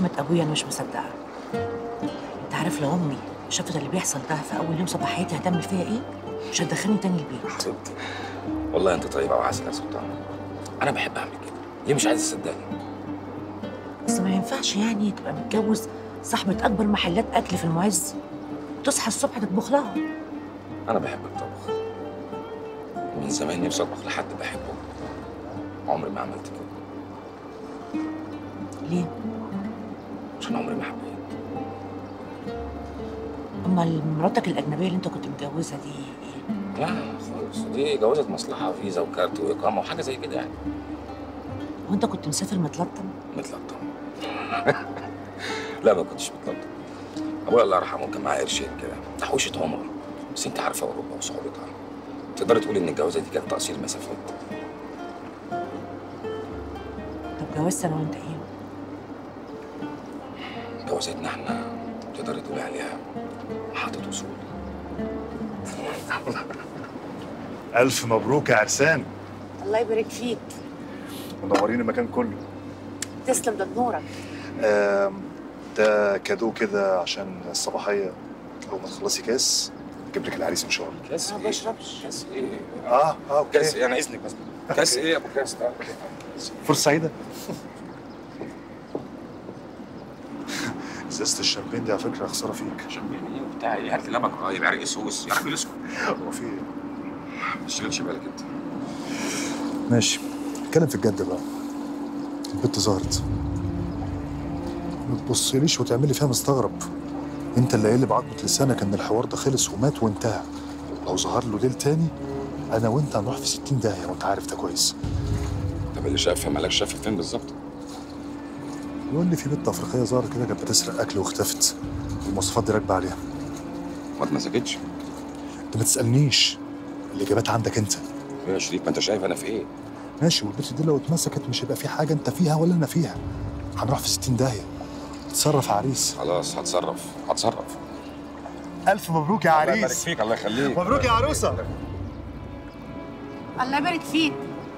ورحمه ابويا انا مش مصدقه. انت عارف لو امي شافت اللي بيحصل ده في اول يوم صباحيتي هتعمل فيا ايه؟ مش هتدخلني تاني البيت. حبيبتي والله انت طيبه وعسل يا سلطان. انا بحب اعمل كده، ليه مش عايز تصدقني؟ بس ما ينفعش يعني تبقى متجوز صاحبه اكبر محلات اكل في المعز وتصحى الصبح تطبخ لها. انا بحب الطبخ، من زمان نفسي اطبخ لحد بحبه، عمري ما عملت كده. ليه؟ عشان عمري ما حبيت. امال مراتك الاجنبيه اللي انت كنت متجوزها دي ايه؟ لا خالص، دي جوازة مصلحه وفيزا وكارت واقامه وحاجه زي كده يعني. وانت كنت مسافر متلطم؟ متلطم؟ لا ما كنتش متلطم. ابويا الله يرحمه كان معاه قرشين كده تحويشه عمره، بس انت عارفه اوروبا وصعوبتها، تقدري تقولي ان الجوازه دي كانت تقصير مسافات. طب جوازت انا وانت ايه؟ جوازتنا احنا تقدري تقولي عليها محطة وصول. ألف مبروك يا عرسان. الله يبارك فيك. منورين المكان كله. تسلم، ده نورك. ده كادو كده عشان الصباحية، أول ما تخلصي كاس أجيب لك العريس إن شاء الله. كاس ما ايه؟ بشربش. كاس ايه؟ أوكي. كاس ايه؟ انا اذنك بس. كاس ايه يا ابو كاس؟ تعال. فرصة سعيدة. ازازة الشامبين دي على فكرة خسارة فيك. شامبين ايه وبتاع ايه؟ هات لي لبن قريب، عرق سوس يا راجل اسكت. هو في إيه؟ ما تشغلش بالك انت. ماشي، اتكلم في الجد بقى. البت ظهرت، ما تبصيليش وتعملي فيها مستغرب. انت اللي قايل بعضمة لسانك ان الحوار ده خلص ومات وانتهى. لو ظهر له ليل تاني انا وانت هنروح في 60 داهية وانت عارف ده كويس. طب اللي شافها مالك شافها فين بالظبط؟ يقول لي في بنت افريقية ظهرت كده كانت بتسرق اكل واختفت، المواصفات دي راكبة عليها. ما اتمسكتش؟ انت ما تسألنيش، الاجابات عندك انت. يا شريف ما انت شايف انا في ايه؟ ماشي، والبنت دي لو اتمسكت مش هيبقى في حاجة انت فيها ولا انا فيها، هنروح في 60 داهية. اتصرف يا عريس. خلاص هتصرف. ألف مبروك يا عريس. الله يبارك فيك، الله يخليك. مبروك يا عروسة. الله يبارك فيك.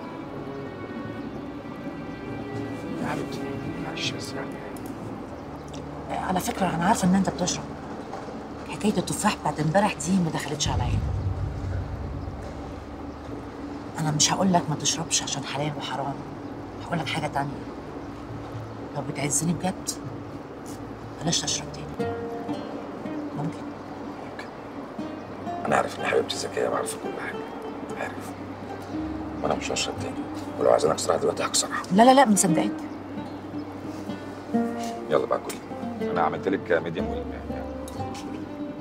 يا حبيبتي معلش بس يعني. على فكره انا عارفه ان انت بتشرب. حكايه التفاح بتاعت امبارح دي ما دخلتش عليا. انا مش هقول لك ما تشربش عشان حلال وحرام، هقول لك حاجه تانية. لو بتعزني بجد بلاش تشرب تاني. ممكن. انا عارف ان حبيبتي ذكيه وعارفه كل حاجه، عارف. وانا مش هشرب تاني، ولو عايزين اكسرها دلوقتي هكسرها. لا مصدقك. يلا بقى كلي، انا عملت لك ميديم ويل.